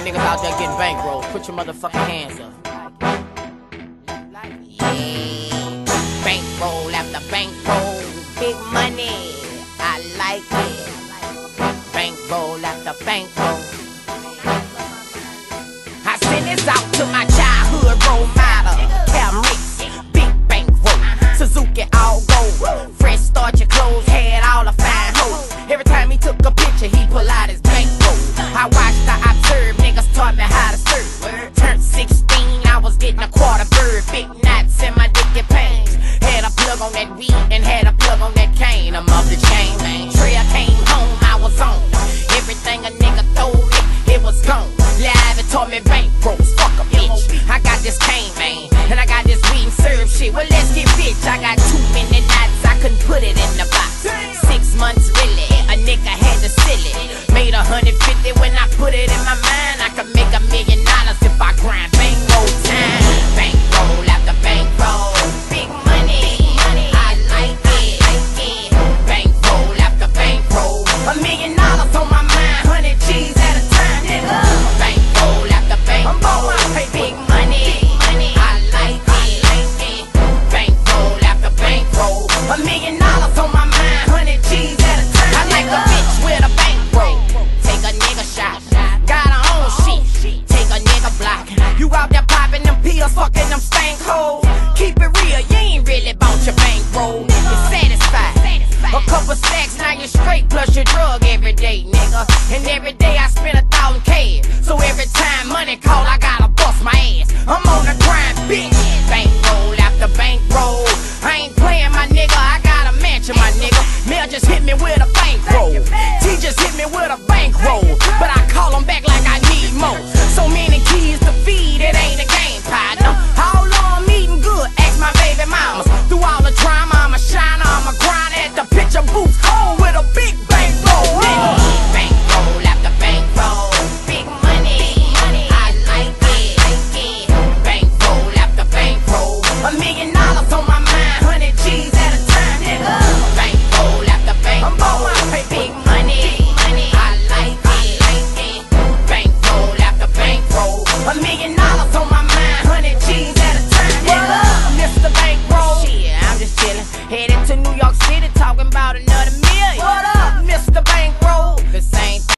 niggas out there getting bankrolled. Put your motherfucking hands up. Yeah. Bankroll after bankroll. Big money. I like it. Bankroll after bankroll. I send this out to my childhood role model. Camrys, big bankroll. Suzuki all gold. Fresh start your clothes, had all the fine hoes. Every time he took a picture, he pull out his bankroll. I watched, I observed, niggas taught me how to serve. Turned 16, I was getting a quarter bird. Big knots in my dicky pants. Had a plug on that weed and had a plug on that cane. I'm off the chain, man. Trail came home, I was on. Everything a nigga told me, it was gone. Live and taught me bankrolls, fuck a bitch. I got this cane, man, and I got this weed and serve shit. Well, let's get rich. I got too many knots, I couldn't put it in the box. 6 months really, a nigga had to sell it. Made 150 when I put it in my mind. I could make $1 million if I grind bankroll time. Bankroll after bankroll, big money. I like it. Bankroll after bankroll, $1 million on my mind, 100 G's at a time, nigga. Bankroll after bankroll, big money. I like it. Bankroll after bankroll, $1 million on my mind, 100 G's at a time. I like a bitch with a bankroll. Take a nigga shot, got her own shit. Take a nigga block. You out there popping them pills, fucking them stank hoes. Keep it real, you ain't really bought your bankroll. You're satisfied. A couple stacks, now you're straight, plus your drug every day, nigga. And every day I spend 1,000 cash. So every time money call, I gotta bust my ass. I'm on the grind, bitch. Bankroll after bankroll. I ain't playing, my nigga. I got a mansion, my nigga. Mel just hit me with a bankroll. T just hit me with a bankroll. But I